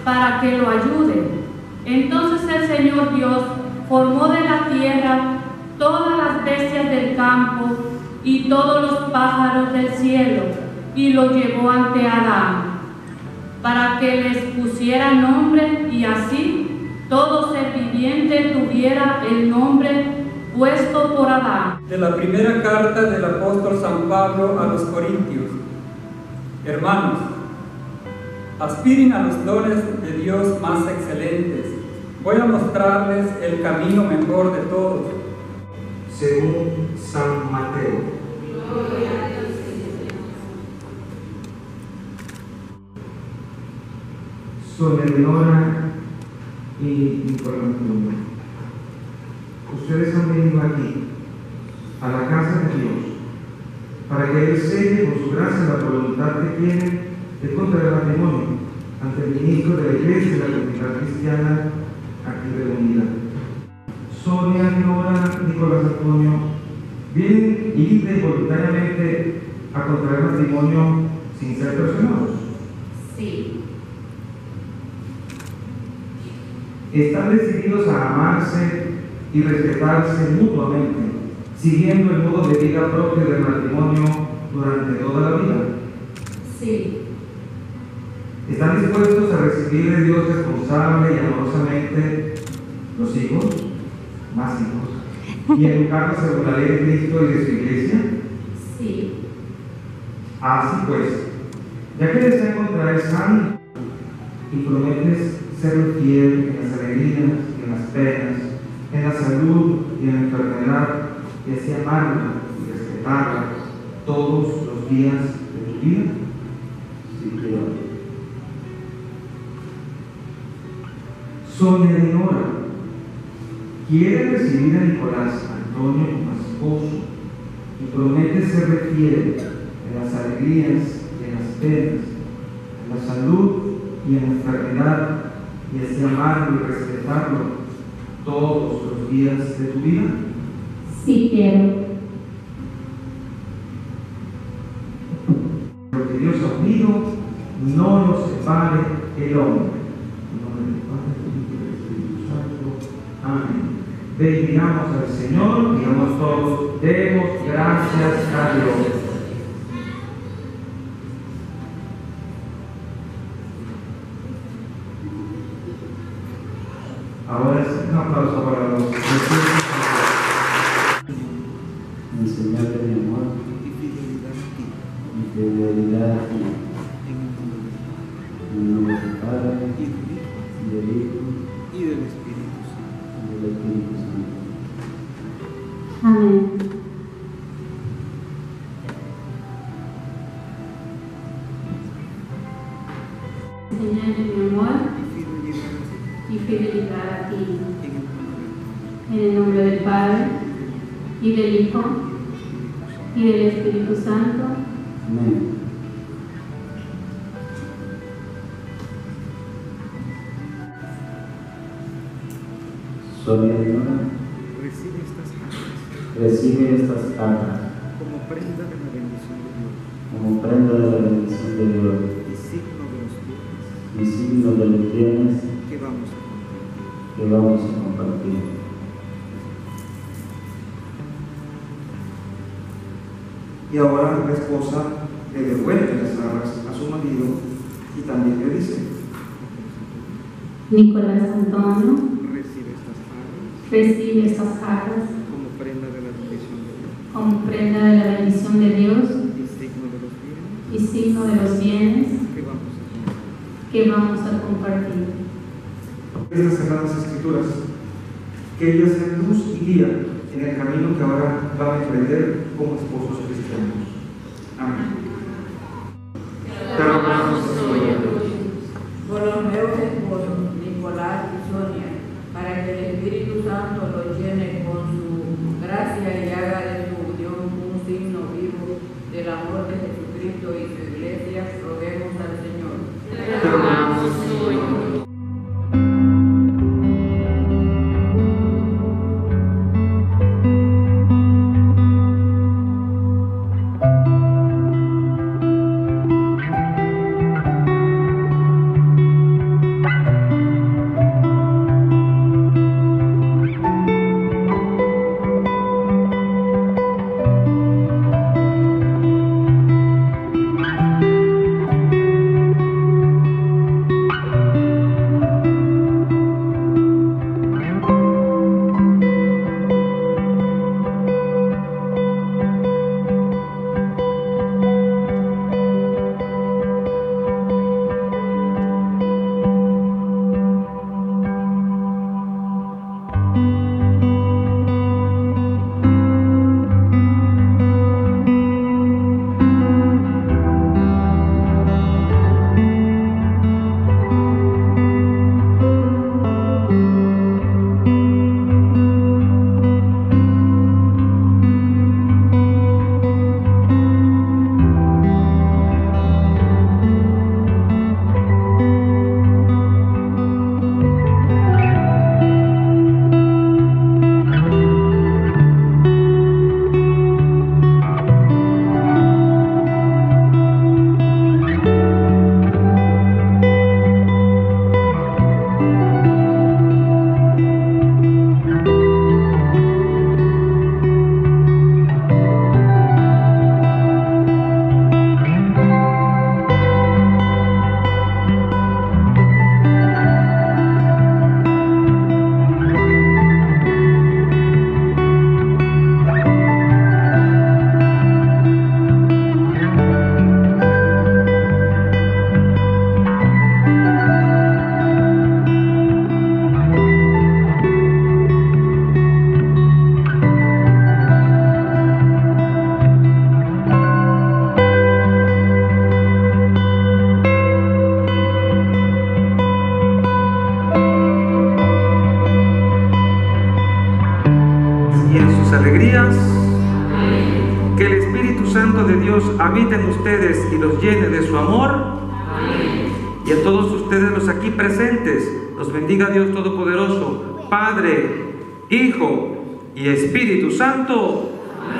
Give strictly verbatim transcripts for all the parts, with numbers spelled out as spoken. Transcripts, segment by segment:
para que lo ayude. Entonces el Señor Dios formó de la tierra todas las bestias del campo y todos los pájaros del cielo, y lo llevó ante Adán, para que les pusiera nombre, y así todo ser viviente tuviera el nombre puesto por Adán. De la primera carta del apóstol San Pablo a los Corintios. Hermanos, aspiren a los dones de Dios más excelentes. Voy a mostrarles el camino mejor de todos. Según San Mateo. Sonia Leonora y Nicolás Antonio, ustedes han venido aquí, a la casa de Dios, para que Él selle por su gracia la voluntad que tiene de contraer matrimonio ante el ministro de la Iglesia y la comunidad cristiana aquí reunida. Sonia Leonora y Nicolás Antonio vienen libre y voluntariamente a contraer matrimonio sin ser presionados. Sí. Están decididos a amarse y respetarse mutuamente, siguiendo el modo de vida propio del matrimonio durante toda la vida. Sí. ¿Están dispuestos a recibir de Dios responsable y amorosamente los hijos, más hijos, y educarlos según la ley de Cristo y de su Iglesia? Sí. Así pues, ya que desean contraer sangre y prometes ser fiel en las alegrías y en las penas, en la salud y en la enfermedad, y así amarla y respetarla todos los días de tu vida. Sí, quiero. Sonia Leonora quiere recibir a Nicolás Antonio como esposo y promete serle fiel en las alegrías y en las penas, en la salud y en la enfermedad, y así amarlo y respetarlo todos los días de tu vida. Sí quiero. Porque Dios ha unido, no lo separe el hombre. En nombre del Padre, del Hijo y del Espíritu Santo. Amén. Bendigamos al Señor, digamos todos, demos gracias a Dios. Ahora es un aplauso para los enseñarte mi amor y fidelidad a ti. En el nombre del Padre, y del Hijo, y del Espíritu Santo. y del Espíritu Santo. Amén. Enseñarle mi amor y fidelidad a ti. En el nombre del Padre, y del Hijo, y del Espíritu Santo. Amén. Sonia Leonora, Recibe estas cartas recibe estas cartas como prenda de la bendición de Dios como prenda de la bendición de Dios y signo de los bienes y signo de los bienes que vamos a compartir. que vamos a compartir. Y ahora la esposa le devuelve las arras a su marido y también le dice: Nicolás Antonio, Recibe estas cartas recibe estas cartas como prenda de la bendición de Dios como prenda de la bendición de Dios y signo de los bienes y signo de los bienes que vamos a compartir. que vamos a compartir. Estas sagradas escrituras, que ellas sean luz y guía en el camino que ahora van a emprender como esposos cristianos. Amén. Te rogamos, Señor, por los nuevos esposos, Nicolás y Sonia, para que el Espíritu Santo los llene con su gracia y haga de su unión un signo vivo del amor de Jesucristo y su Iglesia, roguemos al Señor. te rogamos, Señor. alegrías. Que el Espíritu Santo de Dios habite en ustedes y los llene de su amor. Y a todos ustedes los aquí presentes, los bendiga Dios Todopoderoso, Padre, Hijo y Espíritu Santo.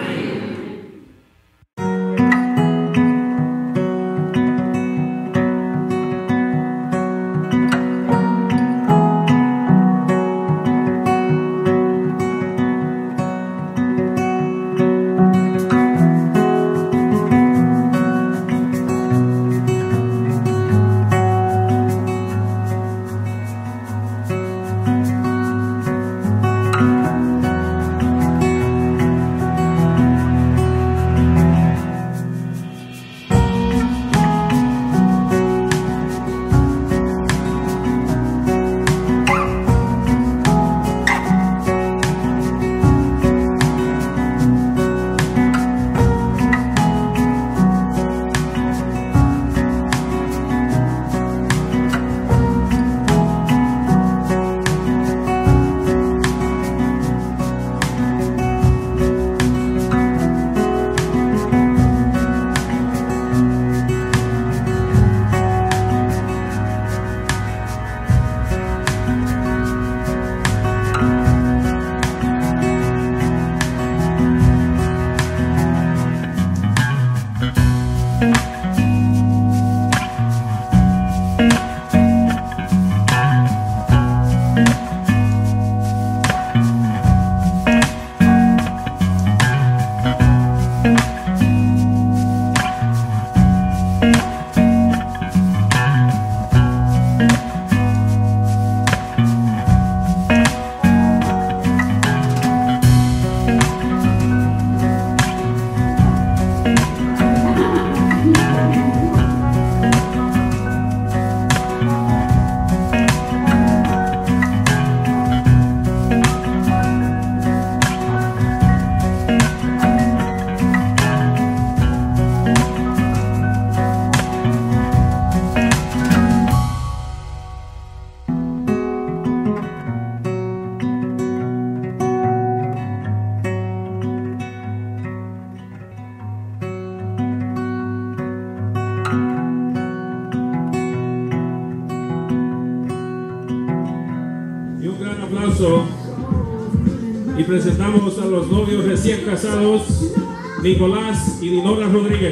Y presentamos a los novios recién casados, Nicolás y Dinora Rodríguez.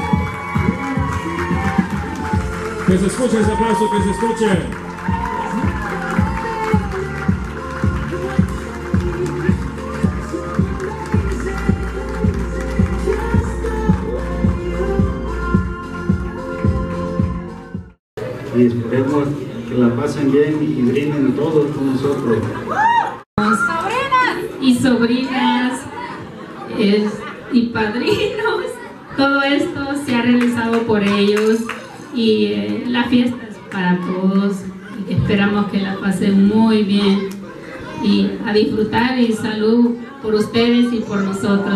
Que se escuche ese aplauso, que se escuche. Y esperemos que la pasen bien y brinden todos con nosotros. Y sobrinas eh, y padrinos, todo esto se ha realizado por ellos y eh, la fiesta es para todos y esperamos que la pasen muy bien y a disfrutar y salud por ustedes y por nosotros.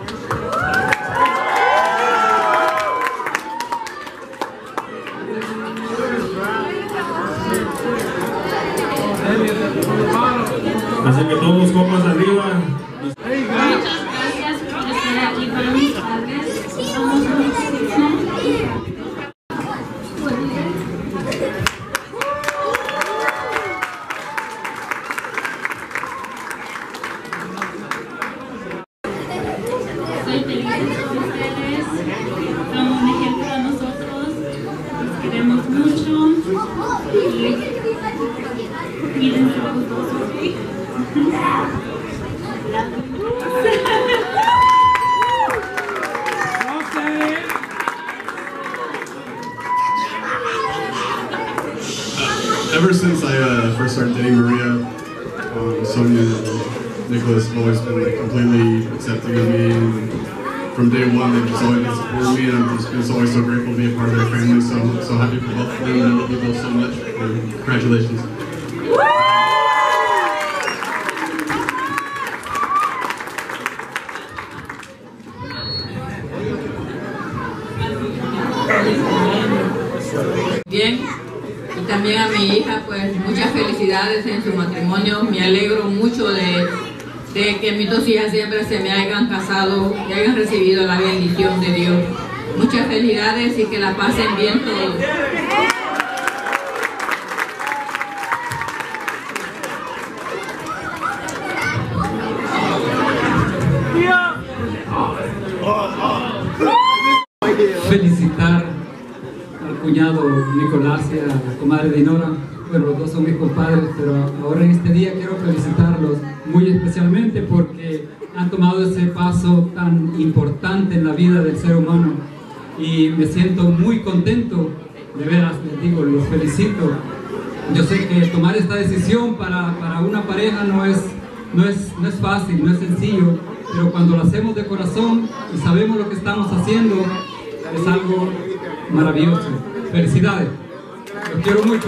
Así que todos copas arriba. Muchas gracias por estar aquí para mis padres. Somos muy felices. Soy feliz con ustedes. Son un ejemplo a nosotros. Los queremos mucho. Y miren su gustoso. Ever since I uh, first started dating Maria, um, Sonia and Nicholas have always been like completely accepting of me, and from day one they've just always been supporting me, and I'm just, just always so grateful to be a part of their family. So I'm so happy for both of them, and I love you both so much. And congratulations. Bien, y también a mi hija, pues muchas felicidades en su matrimonio. Me alegro mucho de, de que mis dos hijas siempre se me hayan casado y hayan recibido la bendición de Dios. Muchas felicidades y que la pasen bien todos. Felicitar al cuñado Nicolás y a la comadre Dinora. Bueno, los dos son mis compadres, pero ahora en este día quiero felicitarlos muy especialmente porque han tomado ese paso tan importante en la vida del ser humano y me siento muy contento, de veras, les digo, los felicito. Yo sé que tomar esta decisión para, para una pareja no es, no, es, no es fácil, no es sencillo, pero cuando lo hacemos de corazón y sabemos lo que estamos haciendo, es algo maravilloso. Felicidades, los quiero mucho.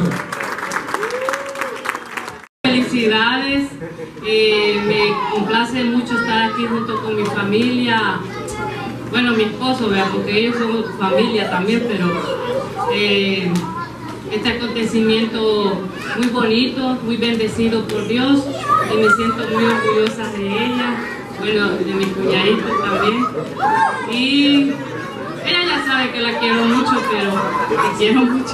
Felicidades, eh, me complace mucho estar aquí junto con mi familia, bueno, mi esposo, ¿verdad? Porque ellos son familia también, pero eh, este acontecimiento muy bonito, muy bendecido por Dios y me siento muy orgullosa de ella, bueno, de mi cuñadito también, y ella ya sabe que la quiero mucho, pero te quiero mucho.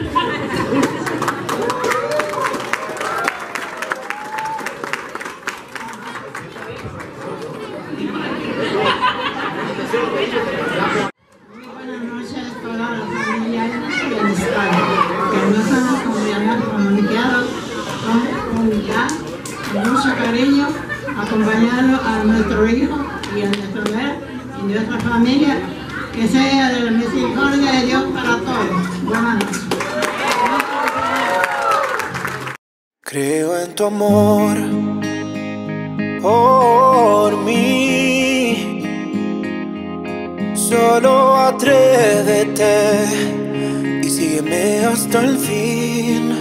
Buenas noches a toda la familia y amistades que nos han comunicado con unidad, con mucho cariño, acompañando a nuestro hijo y a nuestro ver y nuestra familia, que sea de la misericordia de Dios para todos. Buenas noches. Creo en tu amor por mí, solo atrévete y sígueme hasta el fin.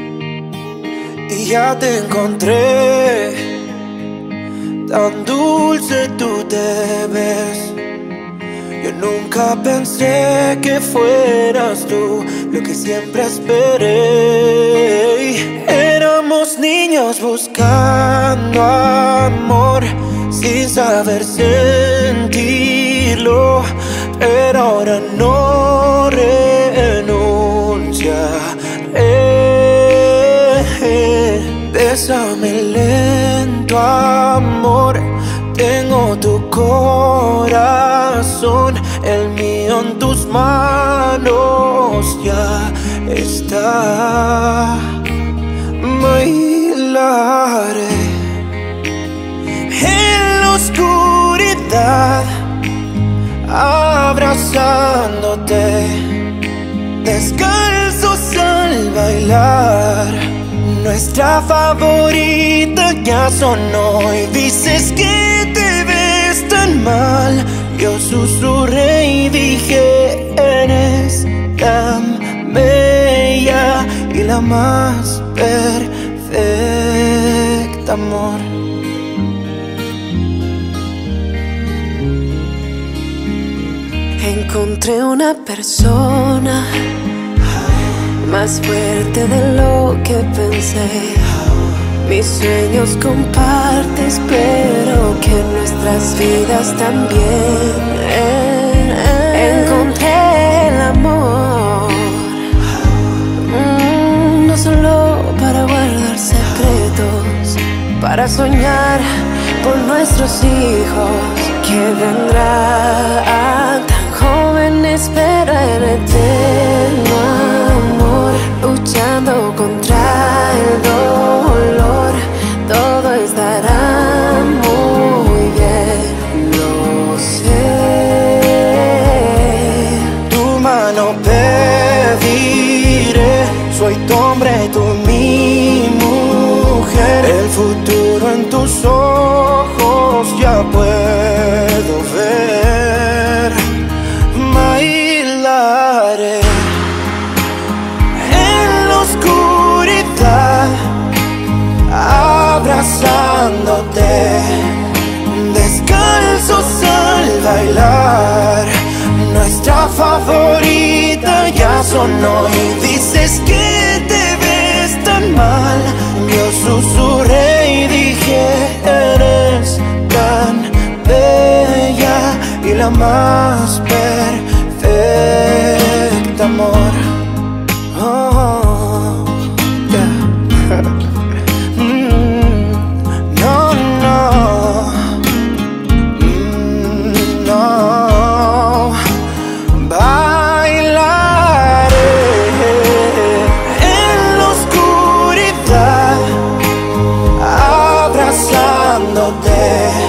Y ya te encontré, tan dulce tú te ves. Yo nunca pensé que fueras tú lo que siempre esperé. Éramos niños buscando amor sin saber sentirlo, pero ahora no renunciaré. Bésame lento, amor. Tengo tu corazón, el mío en tus manos ya está. Bailaré en la oscuridad, abrazándote, descalzos al bailar. Nuestra favorita ya sonó y dices que te ves tan mal. Yo susurré y dije, eres tan bella y la más perfecta, amor. Encontré una persona más fuerte de lo que pensé. Mis sueños compartes, pero que nuestras vidas también. Encontré el amor, mm, no solo para guardar secretos, para soñar por nuestros hijos que vendrán. Tan joven espera el eterno amor, luchando contra el dolor. Todo estará muy bien, lo sé. Tu mano pediré, soy tu hombre, tú mi mujer. El futuro en tus ojos ya puedo ver. Bailaré en la oscuridad, abrazándote, descalzos al bailar. Nuestra favorita ya sonó y dices que te ves tan mal. Yo susurré y dije, la más perfecta, amor. Oh, yeah. mm, no, no, mm, no. Bailaré en la oscuridad, abrazándote,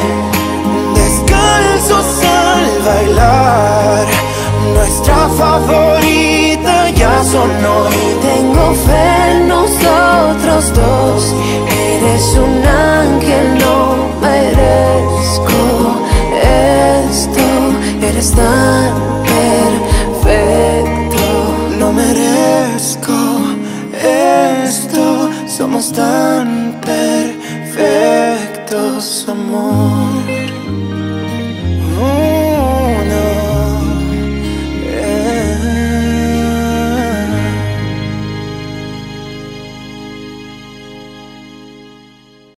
descalzos al bailar. Nuestra favorita ya sonó y tengo fe en nosotros dos. Eres un ángel, no merezco esto. Eres tan perfecto, no merezco esto. Somos tan perfectos, amor.